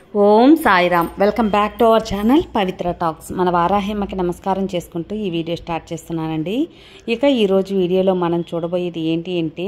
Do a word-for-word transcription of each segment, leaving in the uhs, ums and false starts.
Om Sairam. Welcome back to our channel Pavitra talks. మన వారాహిమ్మకి నమస్కారం చేసుకుంటూ ఈ వీడియో స్టార్ట్ చేస్తున్నానండి. ఇక ఈరోజు వీడియోలో మనం చూడబోయేది ఏంటి అంటే,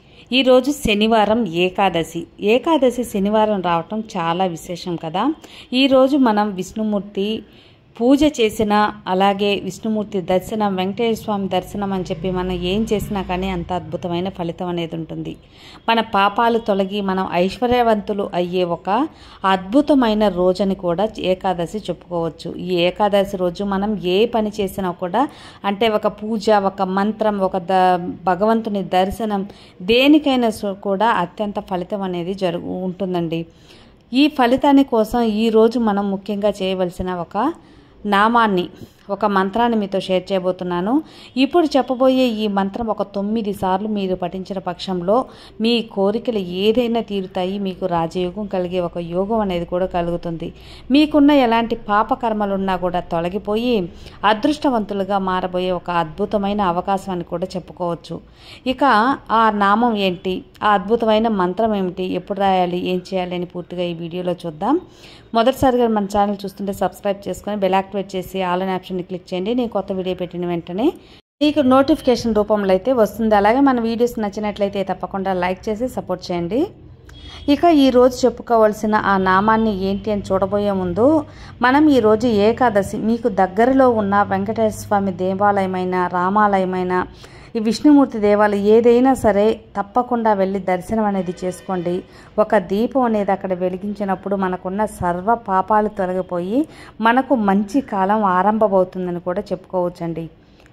ఈరోజు శనివారం ఏకాదశి. ఏకాదశి శనివారం రావటం చాలా విశేషం కదా. ఈరోజు మనం విష్ణుమూర్తి పూజ చేసిన, అలాగే విష్ణుమూర్తి దర్శనం, వెంకటేశ్వర స్వామి దర్శనం అని చెప్పి మనం ఏం చేసినా కానీ అంత అద్భుతమైన ఫలితం అనేది ఉంటుంది. మన పాపాలు తొలగి మనం ఐశ్వర్యవంతులు అయ్యే ఒక అద్భుతమైన రోజని కూడా ఏకాదశి చెప్పుకోవచ్చు. ఈ ఏకాదశి రోజు మనం ఏ పని చేసినా కూడా, అంటే ఒక పూజ, ఒక మంత్రం, ఒక ద భగవంతుని దర్శనం, దేనికైనా కూడా అత్యంత ఫలితం అనేది జరుగు ఉంటుందండి. ఈ ఫలితాన్ని కోసం ఈరోజు మనం ముఖ్యంగా చేయవలసిన ఒక నామాన్ని, ఒక మంత్రాన్ని మీతో షేర్ చేయబోతున్నాను. ఇప్పుడు చెప్పబోయే ఈ మంత్రం ఒక తొమ్మిది సార్లు మీరు పఠించిన పక్షంలో మీ కోరికలు ఏదైనా తీరుతాయి. మీకు రాజయోగం కలిగే ఒక యోగం అనేది కూడా కలుగుతుంది. మీకున్న ఎలాంటి పాపకర్మలున్నా కూడా తొలగిపోయి అదృష్టవంతులుగా మారబోయే ఒక అద్భుతమైన అవకాశం అని కూడా చెప్పుకోవచ్చు. ఇక ఆ నామం ఏంటి, ఆ అద్భుతమైన మంత్రం ఏమిటి, ఎప్పుడు రాయాలి, ఏం చేయాలి అని పూర్తిగా ఈ వీడియోలో చూద్దాం. మొదటిసారిగా మన ఛానల్ చూస్తుంటే సబ్స్క్రైబ్ చేసుకొని బెల్ యాక్టివేట్ చేసి ఆల్ అనే ఆప్షన్ని క్లిక్ చేయండి. నేను కొత్త వీడియో పెట్టిన వెంటనే మీకు నోటిఫికేషన్ రూపంలో అయితే వస్తుంది. అలాగే మన వీడియోస్ నచ్చినట్లయితే తప్పకుండా లైక్ చేసి సపోర్ట్ చేయండి. ఇక ఈరోజు చెప్పుకోవాల్సిన ఆ నామాన్ని ఏంటి అని చూడబోయే ముందు, మనం ఈరోజు ఏకాదశి, మీకు దగ్గరలో ఉన్న వెంకటేశ్వర స్వామి దేవాలయమైన, రామాలయమైన, ఈ విష్ణుమూర్తి దేవాలయం ఏదైనా సరే తప్పకుండా వెళ్ళి దర్శనం అనేది చేసుకోండి. ఒక దీపం అనేది అక్కడ వెలిగించినప్పుడు మనకున్న సర్వ పాపాలు తొలగిపోయి మనకు మంచి కాలం ఆరంభమవుతుందని కూడా చెప్పుకోవచ్చండి.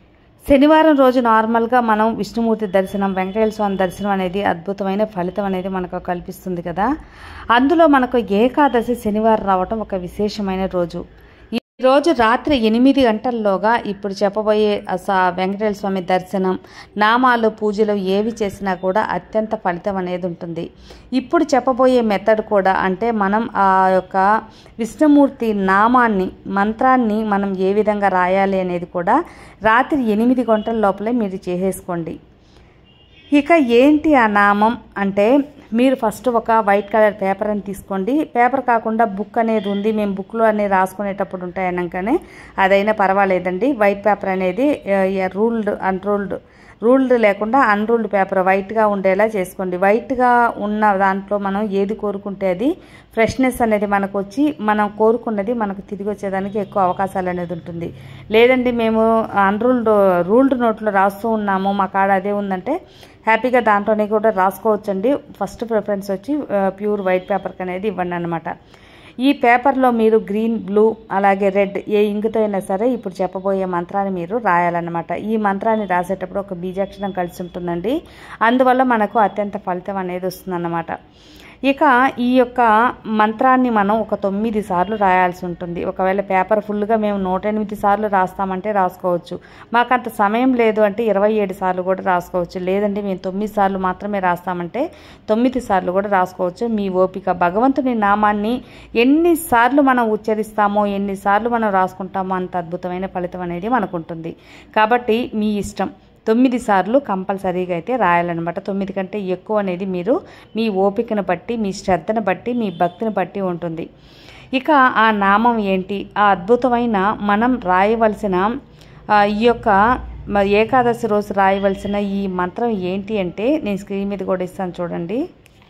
శనివారం రోజు నార్మల్గా మనం విష్ణుమూర్తి దర్శనం, వెంకటేశ్వర స్వామి దర్శనం అనేది అద్భుతమైన ఫలితం అనేది మనకు కల్పిస్తుంది కదా. అందులో మనకు ఏకాదశి శనివారం రావటం ఒక విశేషమైన రోజు. ఈరోజు రాత్రి ఎనిమిది గంటల్లోగా ఇప్పుడు చెప్పబోయే వెంకటేశ్వర స్వామి దర్శనం, నామాలు, పూజలు ఏవి చేసినా కూడా అత్యంత ఫలితం అనేది ఉంటుంది. ఇప్పుడు చెప్పబోయే మెథడ్ కూడా, అంటే మనం ఆ యొక్క విష్ణుమూర్తి నామాన్ని, మంత్రాన్ని మనం ఏ విధంగా రాయాలి అనేది కూడా రాత్రి ఎనిమిది గంటల లోపలే మీరు చేసేసుకోండి. ఇక ఏంటి ఆ నామం అంటే, మీరు ఫస్ట్ ఒక వైట్ కలర్ పేపర్ అని తీసుకోండి. పేపర్ కాకుండా బుక్ అనేది ఉంది, మేము బుక్లో అనేది రాసుకునేటప్పుడు ఉంటాయి అనగానే అదైనా పర్వాలేదండి. వైట్ పేపర్ అనేది రూల్డ్ అన్రూల్డ్ రూల్డ్ లేకుండా అన్రూల్డ్ పేపర్ వైట్గా ఉండేలా చేసుకోండి. వైట్గా ఉన్న దాంట్లో మనం ఏది కోరుకుంటే అది ఫ్రెష్నెస్ అనేది మనకు వచ్చి మనం కోరుకున్నది మనకు తిరిగి వచ్చేదానికి ఎక్కువ అవకాశాలు అనేది ఉంటుంది. లేదండి మేము అన్రూల్డ్ రూల్డ్ నోట్లో రాస్తూ ఉన్నాము, మా కాడ అదే ఉందంటే హ్యాపీగా దాంట్లోనే కూడా రాసుకోవచ్చండి. ఫస్ట్ ప్రిఫరెన్స్ వచ్చి ప్యూర్ వైట్ పేపర్కి అనేది ఇవ్వండి అనమాట. ఈ పేపర్లో మీరు గ్రీన్, బ్లూ, అలాగే రెడ్ ఏ ఇంకుతో అయినా సరే ఇప్పుడు చెప్పబోయే మంత్రాన్ని మీరు రాయాలన్నమాట. ఈ మంత్రాన్ని రాసేటప్పుడు ఒక బీజాక్షరం కలిసి ఉంటుందండి. అందువల్ల మనకు అత్యంత ఫలితం అనేది వస్తుందన్నమాట. ఇక ఈ యొక్క మంత్రాన్ని మనం ఒక తొమ్మిది సార్లు రాయాల్సి ఉంటుంది. ఒకవేళ పేపర్ ఫుల్గా మేము నూట ఎనిమిది సార్లు రాస్తామంటే రాసుకోవచ్చు. మాకు అంత సమయం లేదు అంటే ఇరవై ఏడు సార్లు కూడా రాసుకోవచ్చు. లేదండి మేము తొమ్మిది సార్లు మాత్రమే రాస్తామంటే తొమ్మిది సార్లు కూడా రాసుకోవచ్చు. మీ ఓపిక. భగవంతుని నామాన్ని ఎన్నిసార్లు మనం ఉచ్చరిస్తామో, ఎన్నిసార్లు మనం రాసుకుంటామో అంత అద్భుతమైన ఫలితం అనేది మనకు ఉంటుంది. కాబట్టి మీ ఇష్టం. తొమ్మిది సార్లు కంపల్సరీగా అయితే రాయాలన్నమాట. తొమ్మిది కంటే ఎక్కువ అనేది మీరు మీ ఓపికను బట్టి, మీ శ్రద్ధను బట్టి, మీ భక్తిని బట్టి ఉంటుంది. ఇక ఆ నామం ఏంటి, ఆ అద్భుతమైన మనం రాయవలసిన ఈ యొక్క ఏకాదశి రోజు రాయవలసిన ఈ మంత్రం ఏంటి అంటే, నేను స్క్రీన్ మీద కూడా ఇస్తాను చూడండి.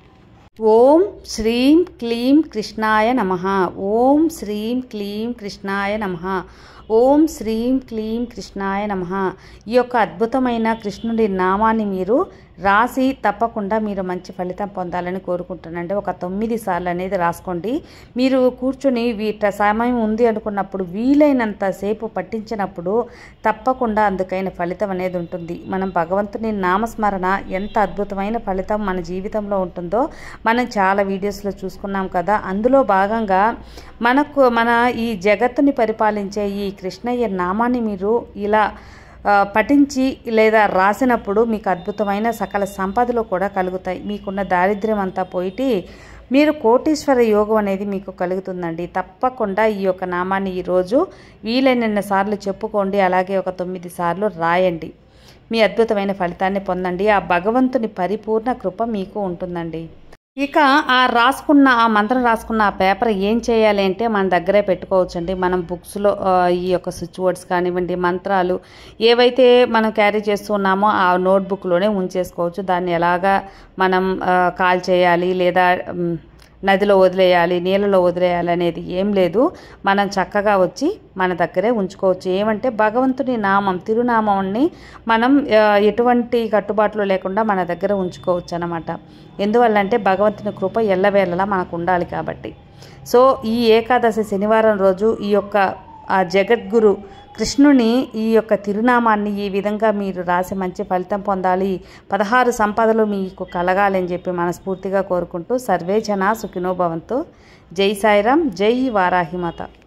ఓం శ్రీం క్లీం కృష్ణాయ నమః. ఓం శ్రీం క్లీం కృష్ణాయ నమః. ఓం శ్రీం క్లీం కృష్ణాయ నమః. ఈ యొక్క అద్భుతమైన కృష్ణుడి నామాన్ని మీరు రాసి తప్పకుండా మీరు మంచి ఫలితం పొందాలని కోరుకుంటున్నానండి. ఒక తొమ్మిది సార్లు అనేది రాసుకోండి. మీరు కూర్చొని వీట సమయం ఉంది అనుకున్నప్పుడు, వీలైనంత సేపు పట్టించినప్పుడు తప్పకుండా అందుకైన ఫలితం అనేది ఉంటుంది. మనం భగవంతుని నామస్మరణ ఎంత అద్భుతమైన ఫలితం మన జీవితంలో ఉంటుందో మనం చాలా వీడియోస్లో చూసుకున్నాం కదా. అందులో భాగంగా మనకు మన ఈ జగత్తుని పరిపాలించే ఈ కృష్ణయ్య నామాన్ని మీరు ఇలా పఠించి లేదా రాసినప్పుడు మీకు అద్భుతమైన సకల సంపదలు కూడా కలుగుతాయి. మీకున్న దారిద్ర్యం అంతా పోయి మీరు కోటీశ్వర యోగం అనేది మీకు కలుగుతుందండి. తప్పకుండా ఈ యొక్క నామాన్ని ఈరోజు వీలైన సార్లు చెప్పుకోండి. అలాగే ఒక తొమ్మిది సార్లు రాయండి. మీ అద్భుతమైన ఫలితాన్ని పొందండి. ఆ భగవంతుని పరిపూర్ణ కృప మీకు ఉంటుందండి. ఇక ఆ రాసుకున్న ఆ మంత్రం రాసుకున్న ఆ పేపర్ ఏం చేయాలి అంటే మన దగ్గరే పెట్టుకోవచ్చండి. మనం బుక్స్లో ఈ యొక్క స్విచ్ వర్డ్స్ కానివ్వండి, మంత్రాలు ఏవైతే మనం క్యారీ చేస్తున్నామో ఆ నోట్బుక్లోనే ఉంచేసుకోవచ్చు. దాన్ని ఎలాగా మనం కాల్ చేయాలి లేదా నదిలో వదిలేయాలి, నీళ్ళలో వదిలేయాలి అనేది ఏం లేదు. మనం చక్కగా వచ్చి మన దగ్గరే ఉంచుకోవచ్చు. ఏమంటే భగవంతుని నామం, తిరునామాన్ని మనం ఎటువంటి కట్టుబాట్లు లేకుండా మన దగ్గర ఉంచుకోవచ్చు అన్నమాట. ఎందువల్లంటే భగవంతుని కృప ఎల్లవేళలా మనకు ఉండాలి కాబట్టి. సో ఈ ఏకాదశి శనివారం రోజు ఈ యొక్క ఆ జగద్గురు కృష్ణుని ఈ యొక్క తిరునామాన్ని ఈ విధంగా మీరు రాసి మంచి ఫలితం పొందాలి, పదహారు సంపదలు మీకు కలగాలని చెప్పి మనస్ఫూర్తిగా కోరుకుంటూ సర్వే జనా సుఖినో భవంతు. జై సాయిరాం, జై వారాహిమాత.